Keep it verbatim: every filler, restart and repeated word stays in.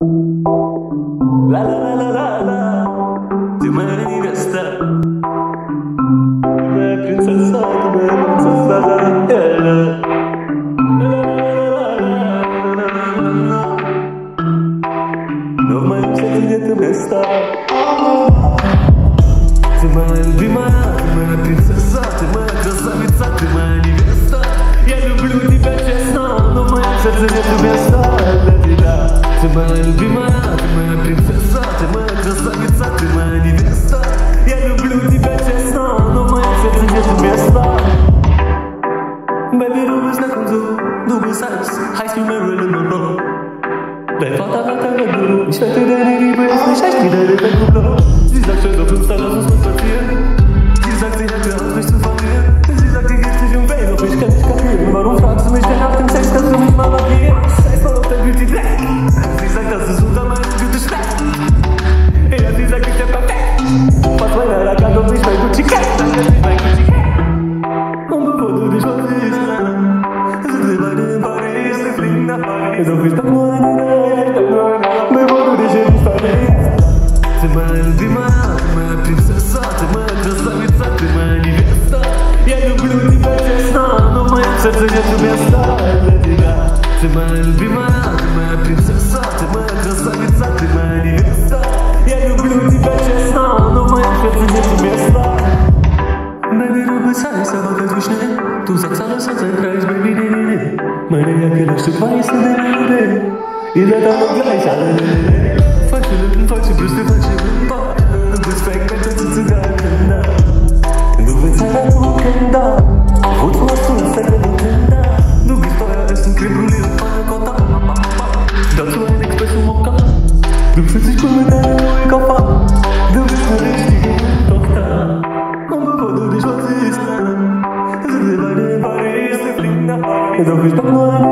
La la la la la la, tu mă nevestă, tu mă prințesa, tu mă prințesa, la la la la. Nu mai îmi se ține tu mesta. Tu mă iubima, tu mă prințesa, tu mă красавица, tu mă невеста. Я люблю тебя честно, но в моем сердце нету места для тебя. Ты моя любимая, ты моя принцесса, ты моя красавица, ты моя невеста. Я люблю тебя честно, но в моем сердце нету места. Baby, du bist nett und so, du bist alles, heißt wie Marilyn Monroe. Dein Vater hat eine Blume, ich wette, deine Liebe ist nicht echt wie deine Beckenblau. Sie sagt schon, auf uns da lass uns was passieren. Sie sagt, sie hätte auf mich zu verlieren. Sie sagt, die geht sich um Baby, doch ich kann nicht kapieren. Warum fragst du mich denn nach dem Sex, kannst du mich mal markieren? Scheiß mal auf dein Beauty Black. Sie sagt, das ist unter meinem Güte schlecht. Ja, sie sagt, ich bin perfekt. Was meiner Lack an, doch nicht mein Gucci Cat. Danke, nicht mein Gucci Cat. Und bevor du dich versiehst, sind wir beide in Paris, wir fliegen nach Paris. Doch ich doch nur eine Nacht, bevor du dich in mich verliebst. Ты моя любимая, ты моя принцесса, ты моя красавица, ты моя невеста. Я люблю тебя честно, но в моем сердце нету места для тебя. Ты моя любимая, ты моя принцесса, ты моя красавица, ты моя невеста. Я люблю тебя честно, но в моем сердце нету места. Baby, du bist heiß, aber ganz wie schnell. Du sagst alles aus deinem Kreis, baby, nee, nee, nee. Meine Jacke, das Stück weiß, nee, nee, nee. Ihr seid alle gleich, alle, nee, nee. Falsche Lippen, falsche Brüste, falsche Wimpern. Du bist fake, wenn du zu deinen Kindern. Du willst halt nur Kinder. Wozu hast du das denn, wenn du Kinder? Du gehst Feuer essen, Creme Brûlée und Panna Cotta. Dazu ein Expresso Mokka. Du fühlst dich cool mit deinem neuen Koffer. Du bist eine richtige Tochter. Und bevor du dich verziehst, sind wir beide in Paris, wir fliegen nach Paris. Doch ich doch nur eine